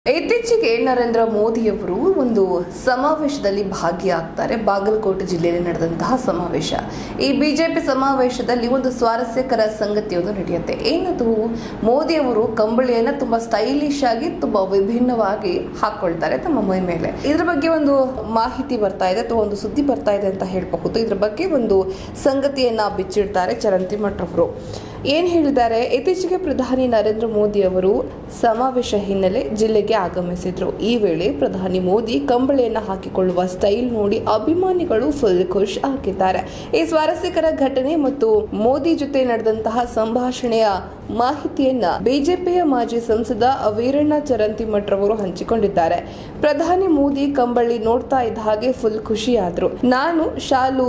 ಇತ್ತೀಚೆಗೆ ನರೇಂದ್ರ ಮೋದಿಯವರು ಒಂದು ಸಮಾವೇಶದಲ್ಲಿ ಭಾಗಿಯಾಗ್ತಾರೆ. ಬಾಗಲಕೋಟೆ ಜಿಲ್ಲೆಯಲ್ಲಿ ನಡೆದಂತಹ ಸಮಾವೇಶ. ಈ ಬಿಜೆಪಿ ಸಮಾವೇಶದಲ್ಲಿ ಒಂದು ಸ್ವಾರಸ್ಯಕರ ಸಂಗತಿಯೊಂದು ನಡೆಯುತ್ತೆ. ಏನದು? ಮೋದಿಯವರು ಕಂಬಳಿಯನ್ನ ತುಂಬಾ ಸ್ಟೈಲಿಶ್ ಆಗಿ ತುಂಬಾ ವಿಭಿನ್ನವಾಗಿ ಹಾಕೊಳ್ತಾರೆ ತಮ್ಮ ಮೈ ಮೇಲೆ. ಇದ್ರ ಬಗ್ಗೆ ಒಂದು ಮಾಹಿತಿ ಬರ್ತಾ ಇದೆ ಅಥವಾ ಒಂದು ಸುದ್ದಿ ಬರ್ತಾ ಇದೆ ಅಂತ ಹೇಳಬಹುದು. ಇದ್ರ ಬಗ್ಗೆ ಒಂದು ಸಂಗತಿಯನ್ನ ಬಿಚ್ಚಿಡ್ತಾರೆ ಚರಂತಿ ಮಠ್ ಅವರು. ಏನ್ ಹೇಳಿದ್ದಾರೆ? ಇತ್ತೀಚೆಗೆ ಪ್ರಧಾನಿ ನರೇಂದ್ರ ಮೋದಿ ಅವರು ಸಮಾವೇಶ ಹಿನ್ನೆಲೆ ಜಿಲ್ಲೆಗೆ ಆಗಮಿಸಿದ್ರು. ಈ ವೇಳೆ ಪ್ರಧಾನಿ ಮೋದಿ ಕಂಬಳಿಯನ್ನ ಹಾಕಿಕೊಳ್ಳುವ ಸ್ಟೈಲ್ ನೋಡಿ ಅಭಿಮಾನಿಗಳು ಫುಲ್ ಖುಷ್ ಆಗಿದ್ದಾರೆ. ಈ ಸ್ವಾರಸ್ಯಕರ ಘಟನೆ ಮತ್ತು ಮೋದಿ ಜೊತೆ ನಡೆದಂತಹ ಸಂಭಾಷಣೆಯ ಮಾಹಿತಿಯನ್ನ ಬಿಜೆಪಿಯ ಮಾಜಿ ಸಂಸದ ವೀರಣ್ಣ ಚರಂತಿಮಠ್ ಅವರು ಹಂಚಿಕೊಂಡಿದ್ದಾರೆ. ಪ್ರಧಾನಿ ಮೋದಿ ಕಂಬಳಿ ನೋಡ್ತಾ ಇದ್ದ ಹಾಗೆ ಫುಲ್ ಖುಷಿಯಾದ್ರು. ನಾನು ಶಾಲು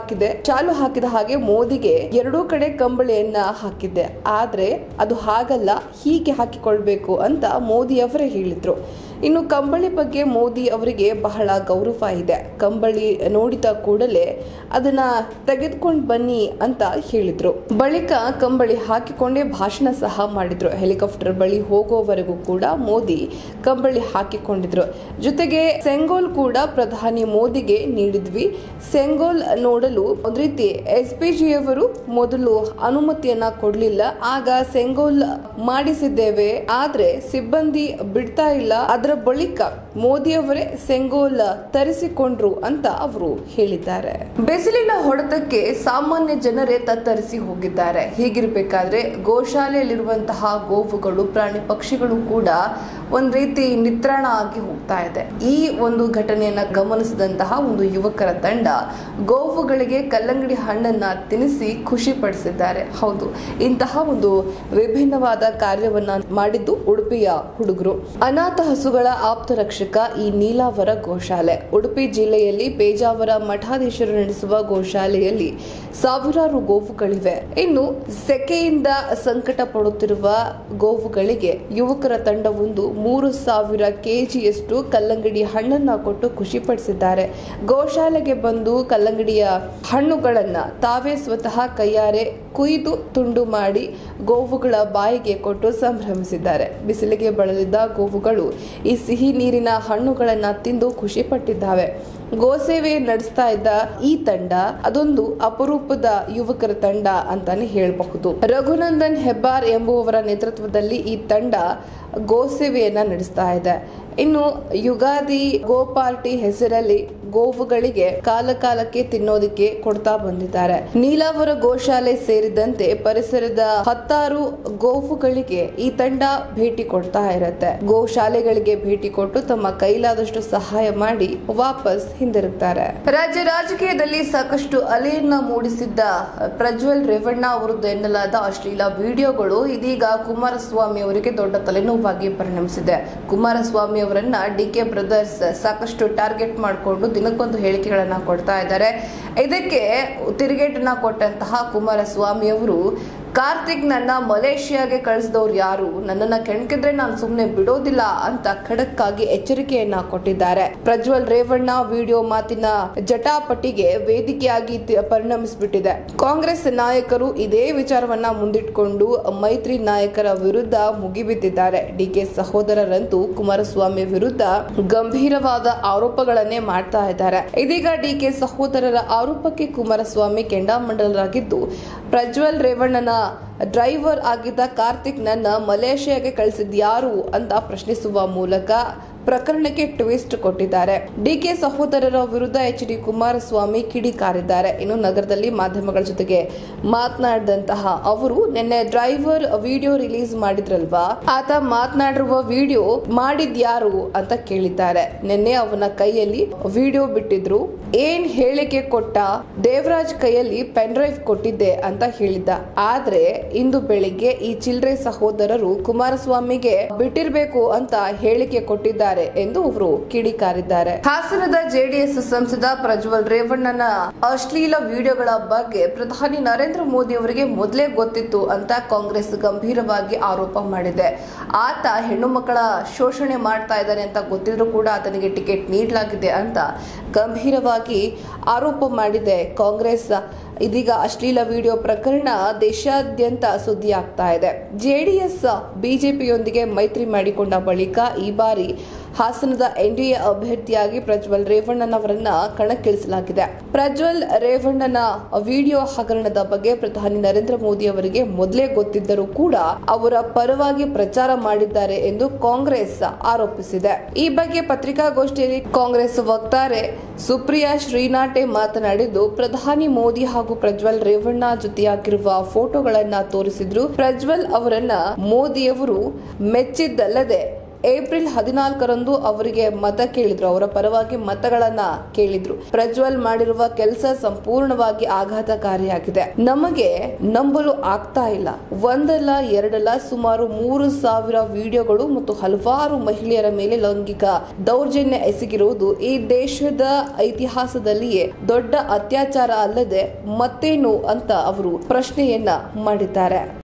ಹಾಕಿದ ಹಾಗೆ ಮೋದಿಗೆ ಎರಡೂ ಕಡೆ ಕಂಬಳಿಯನ್ನ ಹಾಕಿದ್ದೆ. ಆದ್ರೆ ಅದು ಹಾಗಲ್ಲ, ಹೀಗೆ ಹಾಕಿಕೊಳ್ಬೇಕು ಅಂತ ಮೋದಿ ಅವರೇ ಹೇಳಿದ್ರು. ಇನ್ನು ಕಂಬಳಿ ಬಗ್ಗೆ ಮೋದಿ ಅವರಿಗೆ ಬಹಳ ಗೌರವ ಇದೆ. ಕಂಬಳಿ ನೋಡಿದ ಕೂಡಲೇ ಅದನ್ನ ತೆಗೆದುಕೊಂಡು ಬನ್ನಿ ಅಂತ ಹೇಳಿದ್ರು. ಬಳಿಕ ಕಂಬಳಿ ಹಾಕಿಕೊಂಡೇ ಭಾಷಣ ಸಹ ಮಾಡಿದ್ರು. ಹೆಲಿಕಾಪ್ಟರ್ ಬಳಿ ಹೋಗೋವರೆಗೂ ಕೂಡ ಮೋದಿ ಕಂಬಳಿ ಹಾಕಿಕೊಂಡಿದ್ರು. ಜೊತೆಗೆ ಸೆಂಗೋಲ್ ಕೂಡ ಪ್ರಧಾನಿ ಮೋದಿಗೆ ನೀಡಿದ್ವಿ. ಸೆಂಗೋಲ್ ನೋಡಲು ಒಂದ್ ರೀತಿ SPG ಅವರು ಮೊದಲು ಅನುಮತಿಯನ್ನ ಕೊಡ್ಲಿಲ್ಲ. ಆಗ ಸೆಂಗೋಲ್ ಮಾಡಿಸಿದ್ದೇವೆ, ಆದ್ರೆ ಸಿಬ್ಬಂದಿ ಬಿಡ್ತಾ ಇಲ್ಲ. ಅದರ ಬಳಿಕ ಮೋದಿ ಅವರೇ ಸೆಂಗೋಲ್ ತರಿಸಿಕೊಂಡ್ರು ಅಂತ ಅವರು ಹೇಳಿದ್ದಾರೆ. ಬಿಸಿಲಿನ ಹೊಡೆತಕ್ಕೆ ಸಾಮಾನ್ಯ ಜನರೇ ತತ್ತರಿಸಿ ಹೋಗಿದ್ದಾರೆ. ಹೀಗಿರಬೇಕಾದ್ರೆ ಗೋಶಾಲೆಯಲ್ಲಿರುವಂತಹ ಗೋವುಗಳು, ಪ್ರಾಣಿ ಪಕ್ಷಿಗಳು ಕೂಡ ಒಂದ್ ರೀತಿ ನಿತ್ರಾಣ ಆಗಿ ಹೋಗ್ತಾ ಇದೆ. ಈ ಒಂದು ಘಟನೆಯನ್ನ ಗಮನಿಸಿದಂತಹ ಒಂದು ಯುವಕರ ತಂಡ ಗೋವುಗಳಿಗೆ ಕಲ್ಲಂಗಡಿ ಹಣ್ಣನ್ನ ತಿನ್ನಿಸಿ ಖುಷಿ ಪಡಿಸಿದ್ದಾರೆ. ಹೌದು, ಇಂತಹ ಒಂದು ವಿಭಿನ್ನವಾದ ಕಾರ್ಯವನ್ನ ಮಾಡಿದ್ದು ಉಡುಪಿಯ ಹುಡುಗರು. ಅನಾಥ ಹಸುಗಳ ಆಪ್ತ ರಕ್ಷಕ ಈ ನೀಲಾವರ ಗೋಶಾಲೆ. ಉಡುಪಿ ಜಿಲ್ಲೆಯಲ್ಲಿ ಪೇಜಾವರ ಮಠಾಧೀಶರು ನಡೆಸುವ ಗೋಶಾಲೆಯಲ್ಲಿ ಸಾವಿರಾರು ಗೋವುಗಳಿವೆ. ಇನ್ನು ಸೆಕೆಯಿಂದ ಸಂಕಟ ಪಡುತ್ತಿರುವ ಗೋವುಗಳಿಗೆ ಯುವಕರ ತಂಡವೊಂದು 3,000 kgಯಷ್ಟು ಕಲ್ಲಂಗಡಿ ಹಣ್ಣನ್ನ ಕೊಟ್ಟು ಖುಷಿ ಪಡಿಸಿದ್ದಾರೆ. ಗೋಶಾಲೆಗೆ ಬಂದು ಕಲ್ಲಂಗಡಿಯ ಹಣ್ಣುಗಳನ್ನ ತಾವೇ ಸ್ವತಃ ಕೈಯಾರೆ ಕುಯ್ದು ತುಂಡು ಮಾಡಿ ಗೋವುಗಳ ಬಾಯಿಗೆ ಕೊಟ್ಟು ಸಂಭ್ರಮಿಸಿದ್ದಾರೆ. ಬಿಸಿಲಿಗೆ ಬಳಲಿದ್ದ ಗೋವುಗಳು ಈ ಸಿಹಿ ನೀರಿನ ಹಣ್ಣುಗಳನ್ನ ತಿಂದು ಖುಷಿ ಪಟ್ಟಿದ್ದಾವೆ. ಗೋಸೇವೆ ನಡೆಸ್ತಾ ಇದ್ದ ಈ ತಂಡ ಅದೊಂದು ಅಪರೂಪದ ಯುವಕರ ತಂಡ ಅಂತಾನೆ ಹೇಳಬಹುದು. ರಘುನಂದನ್ ಹೆಬ್ಬಾರ್ ಎಂಬುವವರ ನೇತೃತ್ವದಲ್ಲಿ ಈ ತಂಡ ಗೋಸೇವೆಯನ್ನ ನಡೆಸ್ತಾ ಇದೆ. ಇನ್ನು ಯುಗಾದಿ ಗೋ ಪಾರ್ಟಿ ಹೆಸರಲ್ಲಿ ಗೋವುಗಳಿಗೆ ಕಾಲಕ್ಕೆ ತಿನ್ನೋದಿಕ್ಕೆ ಕೊಡ್ತಾ ಬಂದಿದ್ದಾರೆ. ನೀಲಾವರ ಗೋಶಾಲೆ ಸೇರಿದಂತೆ ಪರಿಸರದ 10 ಗೋವುಗಳಿಗೆ ಈ ತಂಡ ಭೇಟಿ ಕೊಡ್ತಾ ಇರುತ್ತೆ. ಗೋಶಾಲೆಗಳಿಗೆ ಭೇಟಿ ಕೊಟ್ಟು ತಮ್ಮ ಕೈಲಾದಷ್ಟು ಸಹಾಯ ಮಾಡಿ ವಾಪಸ್ ಹಿಂದಿರುಗ್ತಾರೆ. ರಾಜ್ಯ ರಾಜಕೀಯದಲ್ಲಿ ಸಾಕಷ್ಟು ಅಲೆಯನ್ನ ಮೂಡಿಸಿದ್ದ ಪ್ರಜ್ವಲ್ ರೇವಣ್ಣ ಅವರದ್ದು ಎನ್ನಲಾದ ಅಶ್ಲೀಲ ವಿಡಿಯೋಗಳು ಇದೀಗ ಕುಮಾರಸ್ವಾಮಿ ಅವರಿಗೆ ದೊಡ್ಡ ತಲೆನೋವಾಗಿ ಪರಿಣಮಿಸಿದೆ. ಕುಮಾರಸ್ವಾಮಿ ಅವರನ್ನ DK ಬ್ರದರ್ಸ್ ಸಾಕಷ್ಟು ಟಾರ್ಗೆಟ್ ಮಾಡಿಕೊಂಡು ದಿನಕ್ಕೊಂದು ಹೇಳಿಕೆಗಳನ್ನ ಕೊಡ್ತಾ ಇದ್ದಾರೆ. ಇದಕ್ಕೆ ತಿರುಗೇಟನ್ನ ಕೊಟ್ಟಂತಹ ಕುಮಾರಸ್ವಾಮಿ ಅವರು ಕಾರ್ತಿಕ್ ನನ್ನ ಮಲೇಷಿಯಾಗೆ ಕಳಿಸಿದವ್ರು ಯಾರು, ನನ್ನನ್ನ ಕೆಣಕಿದ್ರೆ ನಾನು ಸುಮ್ನೆ ಬಿಡೋದಿಲ್ಲ ಅಂತ ಖಡಕ್ ಆಗಿ ಎಚ್ಚರಿಕೆಯನ್ನ ಕೊಟ್ಟಿದ್ದಾರೆ. ಪ್ರಜ್ವಲ್ ರೇವಣ್ಣ ವಿಡಿಯೋ ಮಾತಿನ ಜಟಾಪಟಿಗೆ ವೇದಿಕೆಯಾಗಿ ಪರಿಣಮಿಸಿಬಿಟ್ಟಿದೆ. ಕಾಂಗ್ರೆಸ್ ನಾಯಕರು ಇದೇ ವಿಚಾರವನ್ನ ಮುಂದಿಟ್ಕೊಂಡು ಮೈತ್ರಿ ನಾಯಕರ ವಿರುದ್ಧ ಮುಗಿಬಿದ್ದಿದ್ದಾರೆ. DK ಸಹೋದರರಂತೂ ಕುಮಾರಸ್ವಾಮಿ ವಿರುದ್ಧ ಗಂಭೀರವಾದ ಆರೋಪಗಳನ್ನೇ ಮಾಡ್ತಾ ಇದ್ದಾರೆ. ಇದೀಗ DK ಸಹೋದರರ ಆರೋಪಕ್ಕೆ ಕುಮಾರಸ್ವಾಮಿ ಕೆಂಡಾಮಂಡಲರಾಗಿದ್ದು, ಪ್ರಜ್ವಲ್ ರೇವಣ್ಣನ ಡ್ರೈವರ್ ಆಗಿದ್ದ ಕಾರ್ತಿಕ್ ನನ್ನ ಮಲೇಷಿಯಾಗೆ ಕಳಿಸಿದ್ಯಾರು ಅಂತ ಪ್ರಶ್ನಿಸುವ ಮೂಲಕ ಪ್ರಕರಣಕ್ಕೆ ಟ್ವಿಸ್ಟ್ ಕೊಟ್ಟಿದ್ದಾರೆ. DK ಸಹೋದರರ ವಿರುದ್ಧ HD ಕುಮಾರಸ್ವಾಮಿ ಕಿಡಿಕಾರಿದ್ದಾರೆ. ಇನ್ನು ನಗರದಲ್ಲಿ ಮಾಧ್ಯಮಗಳ ಜೊತೆಗೆ ಮಾತನಾಡಿದಂತಹ ಅವರು ನಿನ್ನೆ ಡ್ರೈವರ್ ವಿಡಿಯೋ ರಿಲೀಸ್ ಮಾಡಿದ್ರಲ್ವಾ, ಆತ ಮಾತನಾಡಿರುವ ವಿಡಿಯೋ ಮಾಡಿದ್ಯಾರು ಅಂತ ಕೇಳಿದ್ದಾರೆ. ನಿನ್ನೆ ಅವನ ಕೈಯಲ್ಲಿ ವಿಡಿಯೋ ಬಿಟ್ಟಿದ್ರು. ಏನ್ ಹೇಳಿಕೆ ಕೊಟ್ಟ? ದೇವರಾಜ್ ಕೈಯಲ್ಲಿ ಪೆನ್ ಡ್ರೈವ್ ಕೊಟ್ಟಿದ್ದೆ ಅಂತ ಹೇಳಿದ್ದ. ಆದ್ರೆ ಇಂದು ಬೆಳಿಗ್ಗೆ ಈ ಚಿಲ್ರೆ ಸಹೋದರರು ಕುಮಾರಸ್ವಾಮಿಗೆ ಬಿಟ್ಟಿರ್ಬೇಕು ಅಂತ ಹೇಳಿಕೆ ಕೊಟ್ಟಿದ್ದಾರೆ ಎಂದು ಅವರು ಕಿಡಿಕಾರಿದ್ದಾರೆ. ಹಾಸನದ JDS ಸಂಸದ ಪ್ರಜ್ವಲ್ ರೇವಣ್ಣನ ಅಶ್ಲೀಲ ವಿಡಿಯೋಗಳ ಬಗ್ಗೆ ಪ್ರಧಾನಿ ನರೇಂದ್ರ ಮೋದಿ ಅವರಿಗೆ ಮೊದಲೇ ಗೊತ್ತಿತ್ತು ಅಂತ ಕಾಂಗ್ರೆಸ್ ಗಂಭೀರವಾಗಿ ಆರೋಪ ಮಾಡಿದೆ. ಆತ ಹೆಣ್ಣು ಮಕ್ಕಳ ಶೋಷಣೆ ಮಾಡ್ತಾ ಇದ್ದಾನೆ ಅಂತ ಗೊತ್ತಿದ್ರು ಕೂಡ ಆತನಿಗೆ ಟಿಕೆಟ್ ನೀಡಲಾಗಿದೆ ಅಂತ ಗಂಭೀರವಾಗಿ ಆರೋಪ ಮಾಡಿದೆ ಕಾಂಗ್ರೆಸ್. ಇದೀಗ ಅಶ್ಲೀಲ ವಿಡಿಯೋ ಪ್ರಕರಣ ದೇಶಾದ್ಯಂತ ಸುದ್ದಿ ಆಗ್ತಾ ಇದೆ. ಜೆಡಿಎಸ್ ಬಿಜೆಪಿಯೊಂದಿಗೆ ಮೈತ್ರಿ ಮಾಡಿಕೊಂಡ ಬಳಿಕ ಈ ಬಾರಿ ಹಾಸನದ ಎನ್ಡಿಎ ಅಭ್ಯರ್ಥಿಯಾಗಿ ಪ್ರಜ್ವಲ್ ರೇವಣ್ಣನವರನ್ನ ಕಣಕ್ಕಿಳಿಸಲಾಗಿದೆ. ಪ್ರಜ್ವಲ್ ರೇವಣ್ಣನ ವಿಡಿಯೋ ಹಗರಣದ ಬಗ್ಗೆ ಪ್ರಧಾನಿ ನರೇಂದ್ರ ಮೋದಿ ಅವರಿಗೆ ಮೊದಲೇ ಗೊತ್ತಿದ್ದರೂ ಕೂಡ ಅವರ ಪರವಾಗಿ ಪ್ರಚಾರ ಮಾಡಿದ್ದಾರೆ ಎಂದು ಕಾಂಗ್ರೆಸ್ ಆರೋಪಿಸಿದೆ. ಈ ಬಗ್ಗೆ ಪತ್ರಿಕಾಗೋಷ್ಠಿಯಲ್ಲಿ ಕಾಂಗ್ರೆಸ್ ವಕ್ತಾರೆ ಸುಪ್ರಿಯಾ ಶ್ರೀನಾಟೆ ಮಾತನಾಡಿದ್ದು, ಪ್ರಧಾನಿ ಮೋದಿ ಹಾಗೂ ಪ್ರಜ್ವಲ್ ರೇವಣ್ಣ ಜೊತೆಯಾಗಿರುವ ಫೋಟೋಗಳನ್ನ ತೋರಿಸಿದ್ರು. ಪ್ರಜ್ವಲ್ ಅವರನ್ನ ಮೋದಿಯವರು ಮೆಚ್ಚಿದ್ದಲ್ಲದೆ ಏಪ್ರಿಲ್ 14ರಂದು ಅವರಿಗೆ ಮತ ಕೇಳಿದ್ರು, ಅವರ ಪರವಾಗಿ ಮತಗಳನ್ನ ಕೇಳಿದ್ರು. ಪ್ರಜ್ವಲ್ ಮಾಡಿರುವ ಕೆಲಸ ಸಂಪೂರ್ಣವಾಗಿ ಆಘಾತಕಾರಿಯಾಗಿದೆ. ನಮಗೆ ನಂಬಲು ಆಗ್ತಾ ಇಲ್ಲ. ಒಂದಲ್ಲ ಎರಡಲ್ಲ ಸುಮಾರು 3,000 ವಿಡಿಯೋಗಳು ಮತ್ತು ಹಲವಾರು ಮಹಿಳೆಯರ ಮೇಲೆ ಲೈಂಗಿಕ ದೌರ್ಜನ್ಯ ಎಸಗಿರುವುದು ಈ ದೇಶದ ಇತಿಹಾಸದಲ್ಲಿಯೇ ದೊಡ್ಡ ಅತ್ಯಾಚಾರ ಅಲ್ಲದೆ ಮತ್ತೇನು ಅಂತ ಅವರು ಪ್ರಶ್ನೆಯನ್ನ ಮಾಡಿದ್ದಾರೆ.